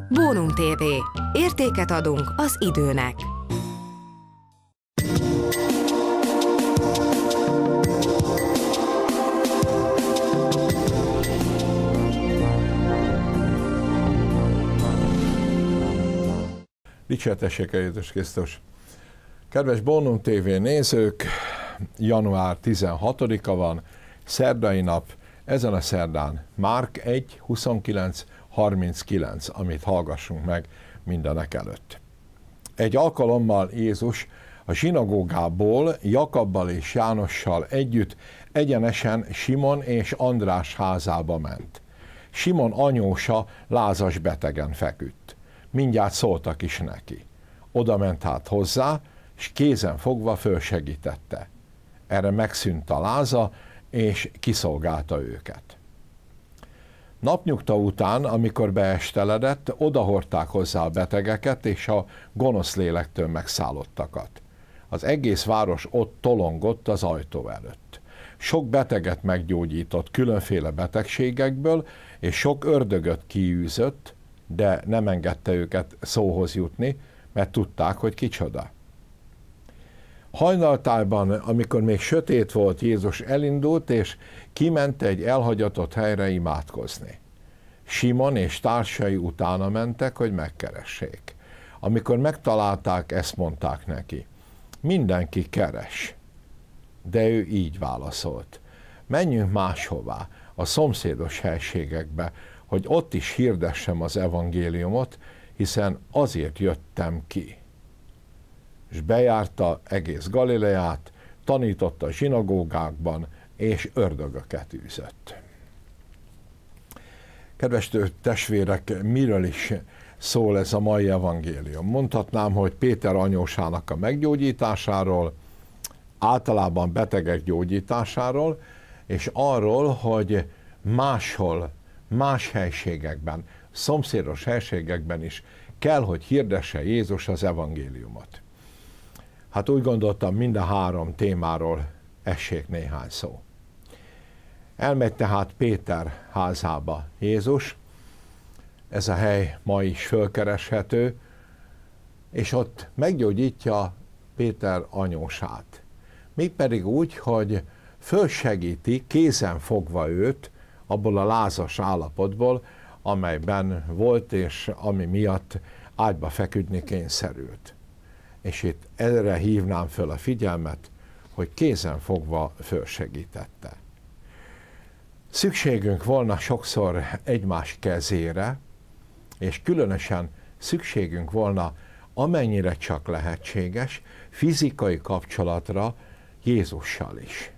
Bónum TV. Értéket adunk az időnek. Dicsértessék a Jézus Krisztus! Kedves Bónum TV nézők, január 16-a van, szerdai nap, ezen a szerdán Márk 1, 29-39, amit hallgassunk meg mindenek előtt. Egy alkalommal Jézus a zsinagógából Jakabbal és Jánossal együtt egyenesen Simon és András házába ment. Simon anyósa lázas betegen feküdt. Mindjárt szóltak is neki. Oda ment hát hozzá, és kézen fogva fölsegítette. Erre megszűnt a láza, és kiszolgálta őket. Napnyugta után, amikor beesteledett, odahordták hozzá a betegeket és a gonosz lélektől megszállottakat. Az egész város ott tolongott az ajtó előtt. Sok beteget meggyógyított különféle betegségekből, és sok ördögöt kiűzött, de nem engedte őket szóhoz jutni, mert tudták, hogy kicsoda. Hajnaltájban, amikor még sötét volt, Jézus elindult, és kiment egy elhagyatott helyre imádkozni. Simon és társai utána mentek, hogy megkeressék. Amikor megtalálták, ezt mondták neki: mindenki keres. De ő így válaszolt: menjünk máshová, a szomszédos helységekbe, hogy ott is hirdessem az evangéliumot, hiszen azért jöttem ki. És bejárta egész Galileát, tanította a zsinagógákban, és ördögöket űzött. Kedves testvérek, miről is szól ez a mai evangélium? Mondhatnám, hogy Péter anyósának a meggyógyításáról, általában betegek gyógyításáról, és arról, hogy máshol, más helységekben, szomszédos helységekben is kell, hogy hirdesse Jézus az evangéliumot. Hát úgy gondoltam, mind a három témáról essék néhány szó. Elmegy tehát Péter házába Jézus, ez a hely ma is fölkereshető, és ott meggyógyítja Péter anyósát. Mégpedig úgy, hogy fölsegíti, kézen fogva őt abból a lázas állapotból, amelyben volt, és ami miatt ágyba feküdni kényszerült. És itt erre hívnám föl a figyelmet, hogy kézen fogva fölsegítette. Szükségünk volna sokszor egymás kezére, és különösen szükségünk volna, amennyire csak lehetséges, fizikai kapcsolatra Jézussal is.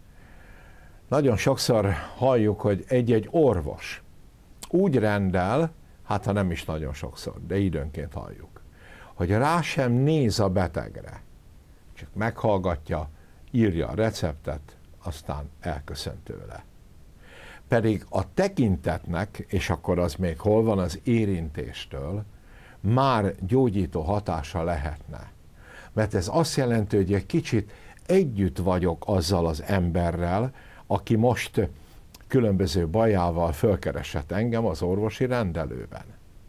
Nagyon sokszor halljuk, hogy egy-egy orvos úgy rendel, hát ha nem is nagyon sokszor, de időnként halljuk, hogy rá sem néz a betegre, csak meghallgatja, írja a receptet, aztán elköszön tőle. Pedig a tekintetnek, és akkor az még hol van, az érintéstől, már gyógyító hatása lehetne. Mert ez azt jelenti, hogy egy kicsit együtt vagyok azzal az emberrel, aki most különböző bajával fölkeresett engem az orvosi rendelőben.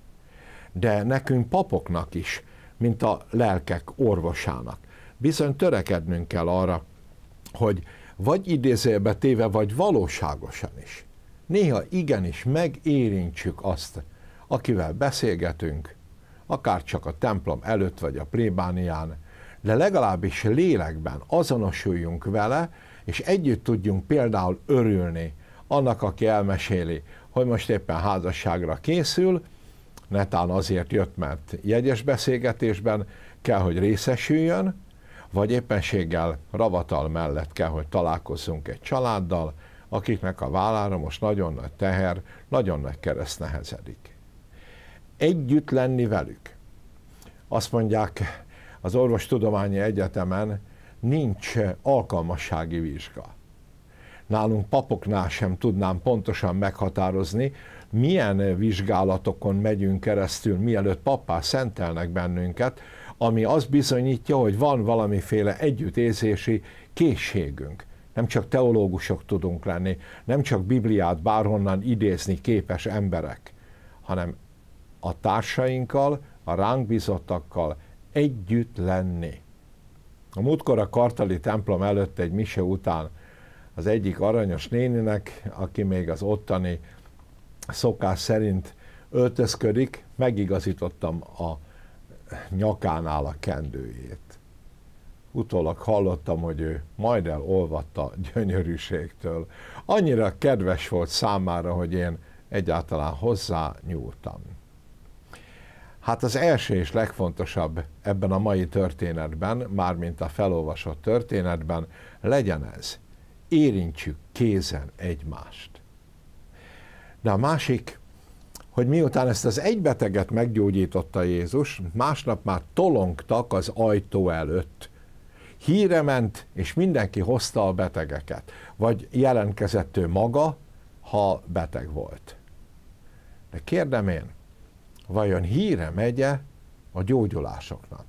De nekünk papoknak is, mint a lelkek orvosának, bizony törekednünk kell arra, hogy vagy idézőjelbe téve, vagy valóságosan is, néha igenis megérintsük azt, akivel beszélgetünk, akár csak a templom előtt, vagy a plébánián, de legalábbis lélekben azonosuljunk vele, és együtt tudjunk például örülni annak, aki elmeséli, hogy most éppen házasságra készül, netán azért jött, mert jegyes beszélgetésben kell, hogy részesüljön, vagy éppenséggel ravatal mellett kell, hogy találkozzunk egy családdal, akiknek a vállára most nagyon nagy teher, nagyon nagy kereszt nehezedik. Együtt lenni velük. Azt mondják, az Orvostudományi Egyetemen nincs alkalmassági vizsga. Nálunk papoknál sem tudnám pontosan meghatározni, milyen vizsgálatokon megyünk keresztül, mielőtt pappá szentelnek bennünket, ami azt bizonyítja, hogy van valamiféle együttérzési készségünk. Nem csak teológusok tudunk lenni, nem csak Bibliát bárhonnan idézni képes emberek, hanem a társainkkal, a ránk bizottakkal együtt lenni. A múltkor a kartali templom előtt egy mise után az egyik aranyos néninek, aki még az ottani szokás szerint öltözködik, megigazítottam a nyakánál a kendőjét. Utólag hallottam, hogy ő majd elolvadt gyönyörűségtől. Annyira kedves volt számára, hogy én egyáltalán hozzá nyúltam. Hát az első és legfontosabb ebben a mai történetben, mármint a felolvasott történetben, legyen ez: érintsük kézen egymást. De a másik, hogy miután ezt az egy beteget meggyógyította Jézus, másnap már tolongtak az ajtó előtt. Híre ment, és mindenki hozta a betegeket, vagy jelentkezett ő maga, ha beteg volt. De kérdem én, vajon híre megye a gyógyulásoknak?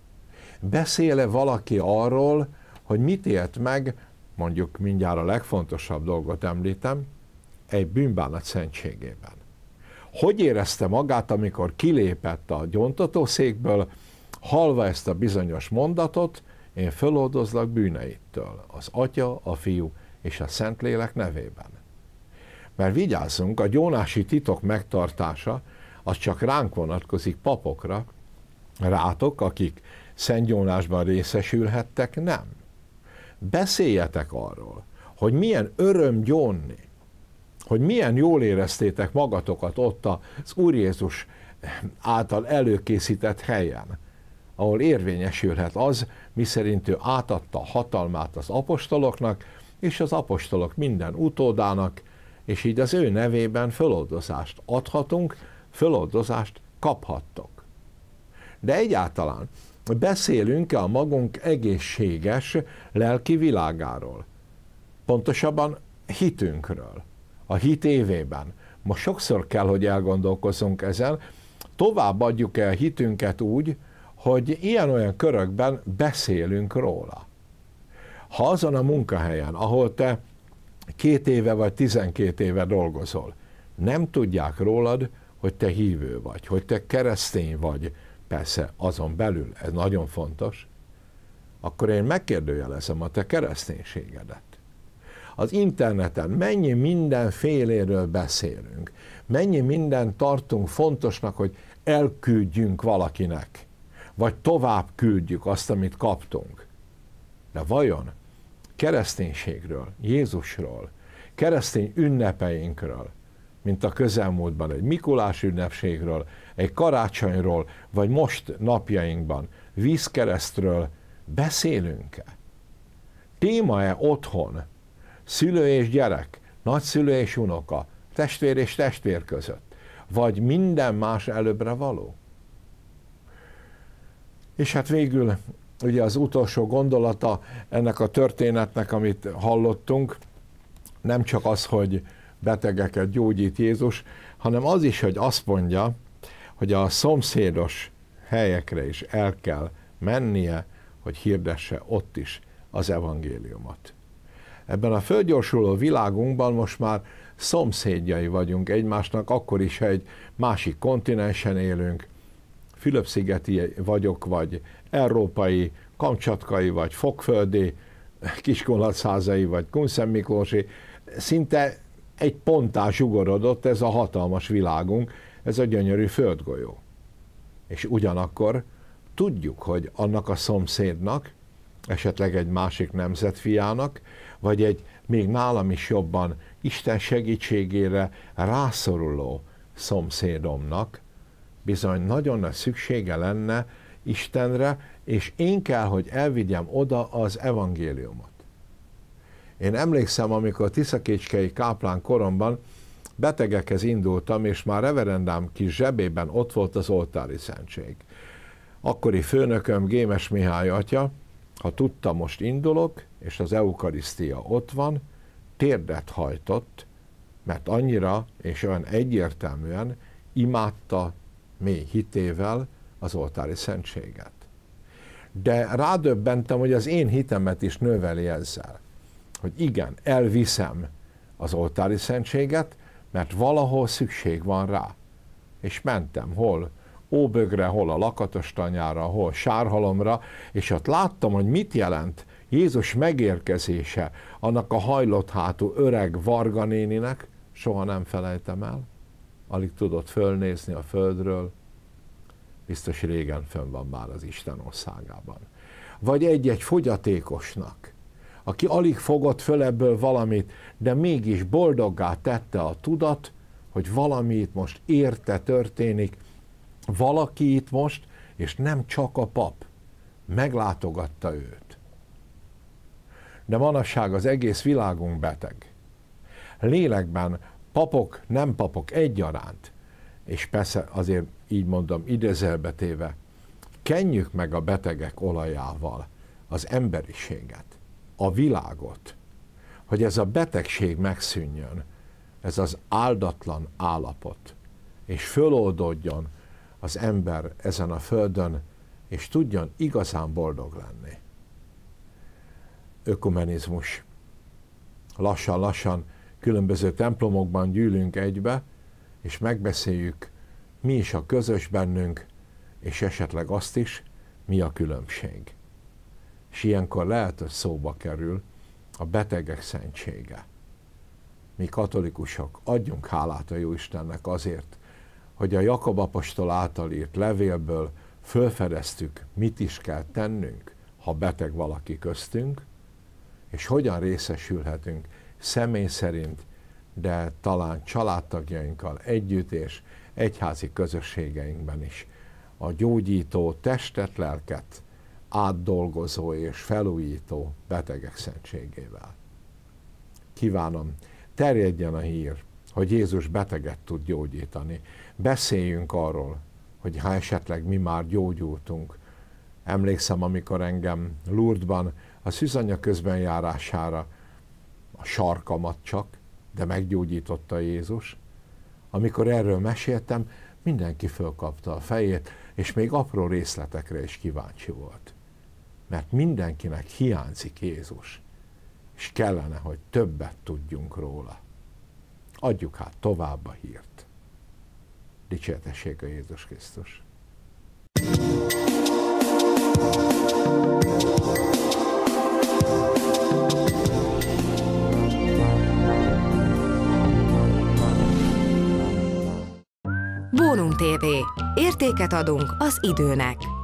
Beszél-e valaki arról, hogy mit élt meg, mondjuk mindjárt a legfontosabb dolgot említem, egy bűnbánat szentségében? Hogy érezte magát, amikor kilépett a gyóntatószékből, hallva ezt a bizonyos mondatot: én föloldozlak bűneittől, az Atya, a Fiú és a Szentlélek nevében. Mert vigyázzunk, a gyónási titok megtartása az csak ránk vonatkozik, papokra, rátok, akik szentgyónásban részesülhettek, nem. Beszéljetek arról, hogy milyen öröm gyónni, hogy milyen jól éreztétek magatokat ott az Úr Jézus által előkészített helyen, ahol érvényesülhet az, miszerint ő átadta hatalmát az apostoloknak, és az apostolok minden utódának, és így az ő nevében föloldozást adhatunk, föloldozást kaphattok. De egyáltalán beszélünk-e a magunk egészséges lelki világáról? Pontosabban hitünkről. A hit évében. Most sokszor kell, hogy elgondolkozzunk ezen, továbbadjuk-e a hitünket úgy, hogy ilyen-olyan körökben beszélünk róla. Ha azon a munkahelyen, ahol te 2 éve vagy 12 éve dolgozol, nem tudják rólad, hogy te hívő vagy, hogy te keresztény vagy, persze azon belül, ez nagyon fontos, akkor én megkérdőjelezem a te kereszténységedet. Az interneten mennyi mindenféléről beszélünk, mennyi mindent tartunk fontosnak, hogy elküldjünk valakinek, vagy tovább küldjük azt, amit kaptunk. De vajon kereszténységről, Jézusról, keresztény ünnepeinkről, mint a közelmúltban egy Mikulás ünnepségről, egy karácsonyról, vagy most napjainkban vízkeresztről beszélünk-e? Téma-e otthon, szülő és gyerek, nagyszülő és unoka, testvér és testvér között, vagy minden más előbbre való? És hát végül ugye az utolsó gondolata ennek a történetnek, amit hallottunk, nem csak az, hogy betegeket gyógyít Jézus, hanem az is, hogy azt mondja, hogy a szomszédos helyekre is el kell mennie, hogy hirdesse ott is az evangéliumot. Ebben a földgyorsuló világunkban most már szomszédjai vagyunk egymásnak, akkor is, ha egy másik kontinensen élünk, Fülöp-szigeti vagyok, vagy európai, kamcsatkai, vagy fokföldi, kiskunlacházai, vagy Kunszentmiklósi, szinte egy ponttá zsugorodott ez a hatalmas világunk, ez a gyönyörű földgolyó. És ugyanakkor tudjuk, hogy annak a szomszédnak, esetleg egy másik nemzet fiának, vagy egy még nálam is jobban Isten segítségére rászoruló szomszédomnak bizony nagyon nagy szüksége lenne Istenre, és én kell, hogy elvigyem oda az evangéliumot. Én emlékszem, amikor tiszakécskei káplán koromban betegekhez indultam, és már reverendám kis zsebében ott volt az oltári szentség. Akkori főnököm, Gémes Mihály atya, ha tudta, most indulok, és az eukarisztia ott van, térdet hajtott, mert annyira és olyan egyértelműen imádta mély hitével az oltári szentséget. De rádöbbentem, hogy az én hitemet is növeli ezzel, hogy igen, elviszem az oltári szentséget, mert valahol szükség van rá. és mentem hol Óbögre, hol a Lakatostanyára, hol Sárhalomra, és ott láttam, hogy mit jelent Jézus megérkezése annak a hajlott hátú öreg Varga néninek, soha nem felejtem el, alig tudott fölnézni a földről, biztos régen fönn van már az Isten országában. Vagy egy-egy fogyatékosnak, aki alig fogott föl ebből valamit, de mégis boldoggá tette a tudat, hogy valami itt most érte történik, valaki itt most, és nem csak a pap, meglátogatta őt. De manapság az egész világunk beteg. Lélekben papok, nem papok egyaránt, és persze azért így mondom idézőjelbe téve, kenjük meg a betegek olajával az emberiséget, a világot, hogy ez a betegség megszűnjön, ez az áldatlan állapot, és föloldódjon az ember ezen a földön, és tudjon igazán boldog lenni. Ökumenizmus. Lassan-lassan különböző templomokban gyűlünk egybe, és megbeszéljük, mi is a közös bennünk, és esetleg azt is, mi a különbség. És ilyenkor lehet, hogy szóba kerül a betegek szentsége. Mi katolikusok adjunk hálát a Jóistennek azért, hogy a Jakab apostol által írt levélből fölfedeztük, mit is kell tennünk, ha beteg valaki köztünk, és hogyan részesülhetünk személy szerint, de talán családtagjainkkal együtt és egyházi közösségeinkben is a gyógyító testet, lelket átdolgozó és felújító betegek szentségével. Kívánom, terjedjen a hír, hogy Jézus beteget tud gyógyítani. Beszéljünk arról, hogy ha esetleg mi már gyógyultunk. Emlékszem, amikor engem Lourdesban a szűzanya közbenjárására a sarkamat csak, de meggyógyította Jézus. Amikor erről meséltem, mindenki fölkapta a fejét, és még apró részletekre is kíváncsi volt. Mert mindenkinek hiányzik Jézus, és kellene, hogy többet tudjunk róla. Adjuk hát tovább a hírt. Dicsértessék a Jézus Krisztus! Bónum TV. Értéket adunk az időnek.